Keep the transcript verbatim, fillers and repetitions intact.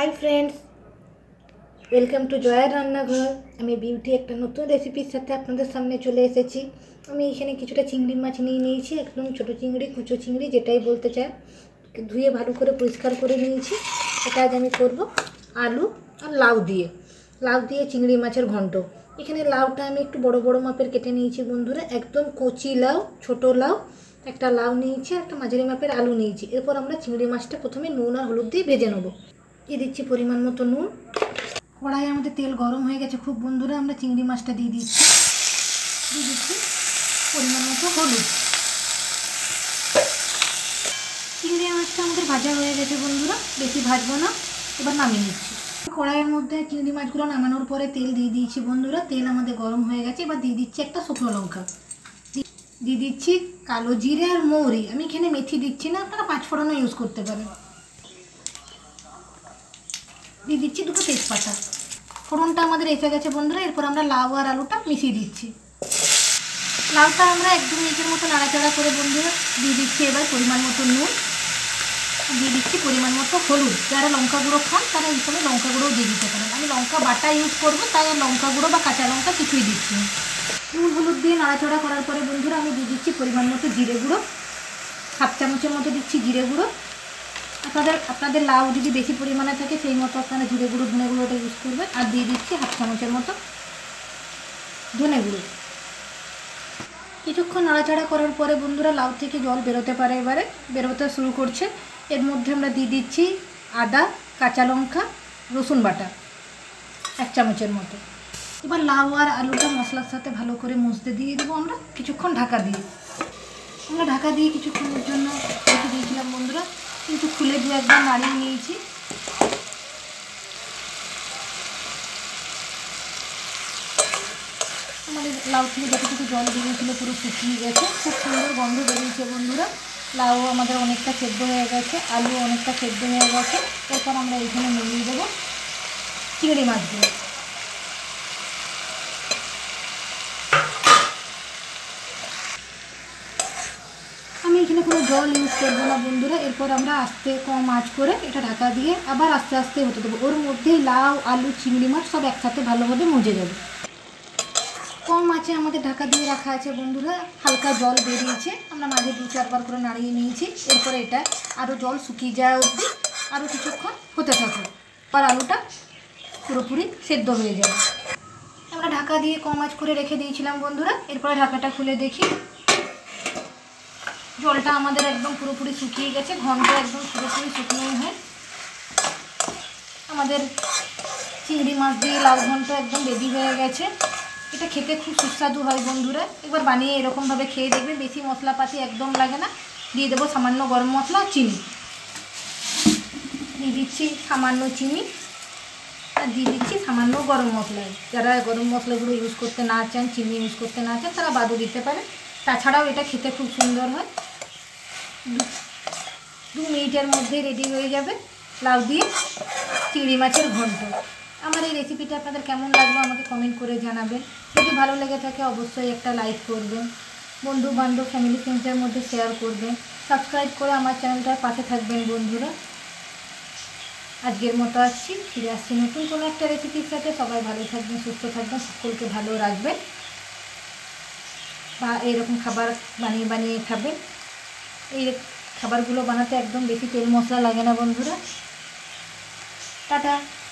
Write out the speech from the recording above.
High friends welcome to जयार रान्नाघर। आमी बिउटी एक नतून रेसिपिर साथे आपनादेर सामने चले एसेछि। आमी एखाने किछुटा चिंगड़ी माछ निये नियेछि, एकदम छोटो चिंगड़ी कुचो चिंगड़ी जेटाई बोलते चाय, धुए भालो करे परिष्कार करे नियेछि। एटा आज आमी करब आलू और लाउ दिए लाउ दिए चिंगड़ी माछेर घंट। एखाने लाउटा आमी एकटु बड़ो बड़ो मापेर केटे नियेछि बंधुरा, एकदम कचि लाउ, छोटो लाउ একটা লাউ নিয়েছি, একটা মাঝারি মাপের আলু নিয়েছি। এরপর আমরা চিংড়ি মাছটা প্রথমে নুন আর হলুদ দিয়ে ভেজে নেব। দিয়ে দিচ্ছি পরিমাণ মতো নুন। কড়াইয়ে আমাদের তেল গরম হয়ে গেছে খুব বন্ধুরা, আমরা চিংড়ি মাছটা দিয়ে দিচ্ছি। দিয়ে দিচ্ছি পরিমাণ মতো হলুদ। চিংড়ি মাছটা আমাদের ভাজা হয়ে গেছে বন্ধুরা, বেশি ভাজবো না। এবার নামিয়ে নিচ্ছি। কড়াইয়ের মধ্যে চিংড়ি মাছগুলো নামানোর পরে তেল দিয়ে দিয়েছি বন্ধুরা। তেল আমাদের গরম হয়ে গেছে। এবার দিয়ে দিচ্ছি একটা শুকনো লঙ্কা, দিয়ে দিচ্ছি কালো জিরে আর মৌরি। আমি এখানে মেথি দিচ্ছি না, আপনারা পাঁচ ফোড়নও ইউজ করতে পারেন। দিয়ে দিচ্ছি দুটো তেজপাতা। ফোড়নটা আমাদের এসে গেছে বন্ধুরা। এরপর আমরা লাউ আর আলুটা মিশিয়ে দিচ্ছি। লাউটা আমরা একদম নিজের মতো নাড়াচাড়া করে বন্ধুরা দিয়ে দিচ্ছি এবার পরিমাণ মতো নুন, দিয়ে দিচ্ছি পরিমাণ মতো হলুদ। যারা লঙ্কা গুঁড়ো খান তারা এই সময় লঙ্কা গুঁড়োও দিয়ে দিতে পারেন। আমি লঙ্কা বাটা ইউজ করবো, তাই আর লঙ্কা গুঁড়ো বা কাঁচা লঙ্কা কিছুই দিচ্ছি না। নুন হলুদ দিয়ে নাড়াচাড়া করার পরে বন্ধুরা আমি দিয়ে দিচ্ছি পরিমাণ মতো জিরে গুঁড়ো, হাফ চামচের মতো দিচ্ছি জিরে গুঁড়ো। আপনাদের আপনাদের লাউ যদি বেশি পরিমাণে থাকে সেই মতো আপনারা জিরে গুঁড়ো ধনে গুঁড়োটা ইউজ করবেন। আর দিয়ে দিচ্ছি হাফ চামচের মতো ধনে গুঁড়ো। কিছুক্ষণ নাড়াচাড়া করার পরে বন্ধুরা লাউ থেকে জল বেরোতে পারে, এবারে বেরোতে শুরু করছে। এর মধ্যে আমরা দিয়ে দিচ্ছি আদা, কাঁচা লঙ্কা, রসুন বাটা এক চামচের মতো। এবার লাউ আর আলুটা মশলার সাথে ভালো করে মুছতে দিয়ে দেবো আমরা কিছুক্ষণ ঢাকা দিয়ে। আমরা ঢাকা দিয়ে কিছুক্ষণের জন্য রেখে দিয়েছিলাম বন্ধুরা, কিন্তু খুলে দু একবার নাড়িয়ে নিয়েছি। আমাদের লাউ থেকে যতটুকু জল বেরিয়েছিল পুরো শুকিয়ে গেছে, খুব সুন্দর গন্ধ বেরিয়েছে বন্ধুরা। লাউ আমাদের অনেকটা সেদ্ধ হয়ে গেছে, আলু অনেকটা সেদ্ধ হয়ে গেছে। এরপর আমরা এইখানে মিলিয়ে দেবো চিংড়ি মাছগুলো। আমি এখানে কোনো জল ইউজ করবো না বন্ধুরা। এরপর আমরা আস্তে কম আঁচ করে এটা ঢাকা দিয়ে আবার আস্তে আস্তে হতে দেবো। ওর মধ্যেই লাউ আলু চিংড়ি মাছ সব একসাথে ভালোভাবে মজে যাবে। কম আঁচে আমাদের ঢাকা দিয়ে রাখা আছে বন্ধুরা। হালকা জল বেরিয়েছে, আমরা মাঝে দু চারবার করে নাড়িয়ে নিয়েছি। এরপরে এটা আরও জল শুকিয়ে যাওয়া অবধি আরও কিছুক্ষণ হতে থাকবে, আর আলুটা পুরোপুরি সেদ্ধ হয়ে যাবে। আমরা ঢাকা দিয়ে কম আঁচ করে রেখে দিয়েছিলাম বন্ধুরা। এরপরে ঢাকাটা খুলে দেখি, জলটা আমাদের একদম পুরোপুরি শুকিয়ে গেছে, ঘন্টা একদম পুরোপুরি শুকনো হয়। আমাদের চিংড়ি মাছ দিয়ে লাউ ঘন্ট একদম রেডি হয়ে গেছে। এটা খেতে খুব সুস্বাদু হয় বন্ধুরা, একবার বানিয়ে এরকমভাবে খেয়ে দেখবে। বেশি মশলাপাতি একদম লাগে না। দিয়ে দেবো সামান্য গরম মশলা, চিনি দিয়ে দিচ্ছি, সামান্য চিনি আর দিয়ে দিচ্ছি সামান্য গরম মশলা। যারা গরম মশলাগুলো ইউজ করতে না চান, চিনি ইউজ করতে না চান, তারা বাদও দিতে পারে। তাছাড়াও এটা খেতে খুব সুন্দর হয়। দু মিনিটের মধ্যেই রেডি হয়ে যাবে লাউ দিয়ে চিংড়ি মাছের ঘন্ট। আমার এই রেসিপিটা আপনাদের কেমন লাগলো আমাকে কমেন্ট করে জানাবেন। যদি ভালো লেগে থাকে অবশ্যই একটা লাইক করবেন, বন্ধু বান্ধব ফ্যামিলি ফ্রেন্ডসের মধ্যে শেয়ার করবেন, সাবস্ক্রাইব করে আমার চ্যানেলটার পাশে থাকবেন বন্ধুরা। আজকের মতো আসছি, ফিরে আসছি নতুন কোনো একটা রেসিপির সাথে। সবাই ভালো থাকবেন, সুস্থ থাকবেন, সকলকে ভালো রাখবেন, বা এরকম খাবার বানিয়ে বানিয়ে খাবেন। এই খাবারগুলো বানাতে একদম বেশি তেল মশলা লাগে না বন্ধুরা। টাটা।